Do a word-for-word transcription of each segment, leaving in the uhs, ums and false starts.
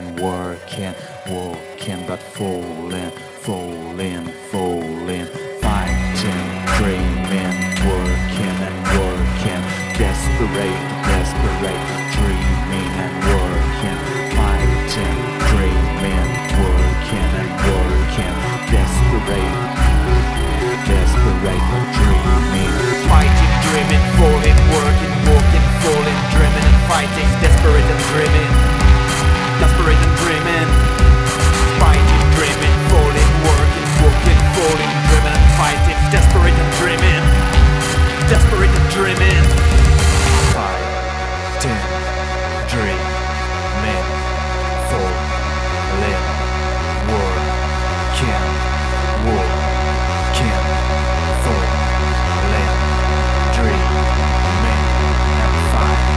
and working, walking but falling, falling, falling, fighting, dreaming, working and working, desperate, desperate, dreaming and working, fighting, dreaming, working and working, desperate, desperate, dreaming, fighting, dreaming, falling, working, walking, falling, dreaming and fighting, desperate and dreaming, desperate and dreaming, fighting, dreaming, falling, working, walking, falling, dreaming and fighting, desperate and dreaming, desperate and dreaming, fighting, dreaming, falling, working, walking, falling, dreaming and fighting.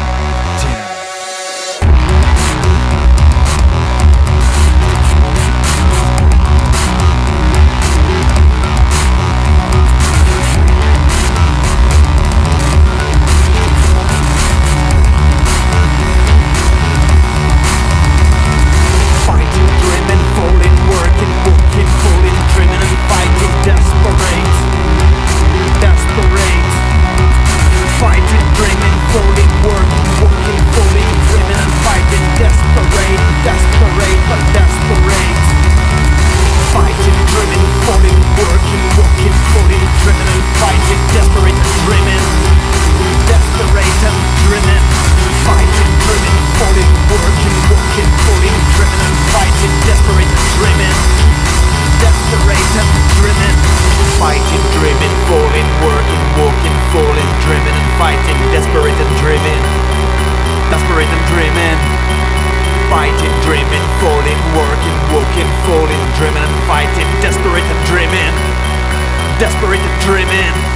Desperate and dreaming, desperate and dreaming, fighting, dreaming, falling, working, walking, falling, dreaming and fighting, desperate and dreaming, desperate and dreaming.